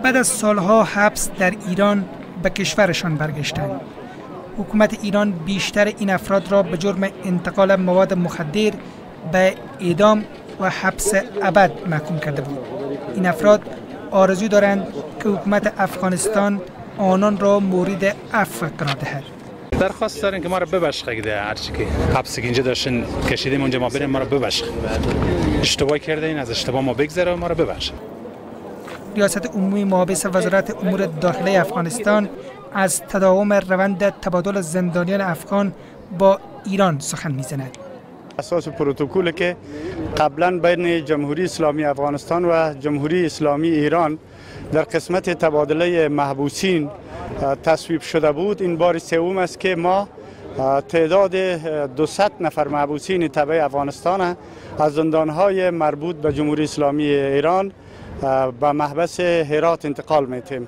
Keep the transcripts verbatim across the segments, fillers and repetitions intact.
بعد از سالها حبس در ایران به کشورشان برگشتند. حکومت ایران بیشتر این افراد را به جرم انتقال مواد مخدر به اعدام و حبس ابد محکوم کرده بود. این افراد آرزو دارند که حکومت افغانستان آنان را مورد عفو قرار دهد. درخواست دارن که ما را ببخشید دیگه، هرچی که حبسی که اینجا داشتین کشیدیم اونجا ما بریم، ما را ببخشید. اشتباه کردین، از اشتباه ما بگذره، ما را ببخشید. ریاست عمومی محافظ وزارت امور داخلی افغانستان از تداوم روند تبادل زندانیان افغان با ایران سخن می‌زند. اساس پروتکلی که قبلا بین جمهوری اسلامی افغانستان و جمهوری اسلامی ایران در قسمت تبادله محبوسین تصویب شده بود، این بار سوم است که ما تعداد دویست نفر محبوسین تبع افغانستان از زندانهای مربوط به جمهوری اسلامی ایران به محبس هرات انتقال می‌دهیم.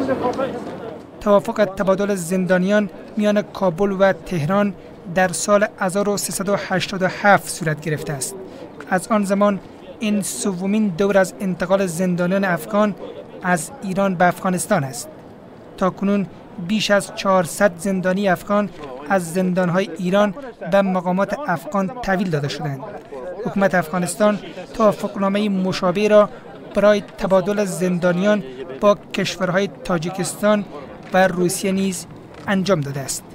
توافق تبادل زندانیان میان کابل و تهران در سال هزار و سیصد و هشتاد و هفت صورت گرفته است. از آن زمان این سومین دور از انتقال زندانیان افغان از ایران به افغانستان است. تاکنون بیش از چهارصد زندانی افغان از زندانهای ایران به مقامات افغان تحویل داده شدند. حکومت افغانستان توافقنامه مشابه را برای تبادل زندانیان با کشورهای تاجیکستان و روسیه نیز انجام داده است.